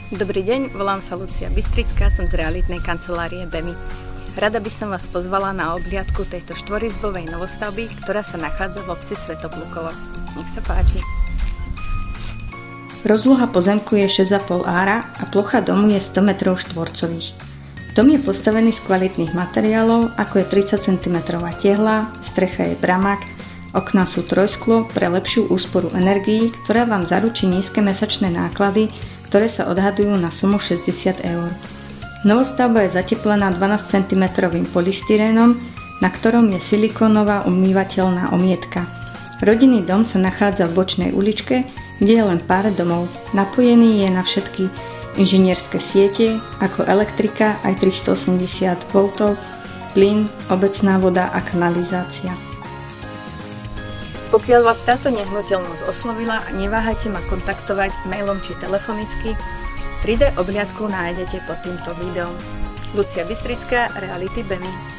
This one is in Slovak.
Dobrý deň, volám sa Lucia Bystrická, som z realitnej kancelárie BEMI. Rada by som vás pozvala na obhliadku tejto štvorizbovej novostavby, ktorá sa nachádza v obci Svätoplukovo. Nech sa páči. Rozloha pozemku je 6,5 ára a plocha domu je 100 m2. Dom je postavený z kvalitných materiálov, ako je 30 cm tehla, strecha je bramák, okná sú trojsklo pre lepšiu úsporu energií, ktorá vám zaručí nízke mesačné náklady, ktoré sa odhadujú na sumu 60 eur. Novostavba je zateplená 12 cm polystyrénom, na ktorom je silikónová umývateľná omietka. Rodinný dom sa nachádza v bočnej uličke, kde je len pár domov. Napojený je na všetky inžinierské siete, ako elektrika aj 380 V, plyn, obecná voda a kanalizácia. Pokiaľ vás táto nehnuteľnosť oslovila, neváhajte ma kontaktovať mailom či telefonicky. 3D obhliadku nájdete pod týmto videom. Lucia Bystrická, Reality BEMI.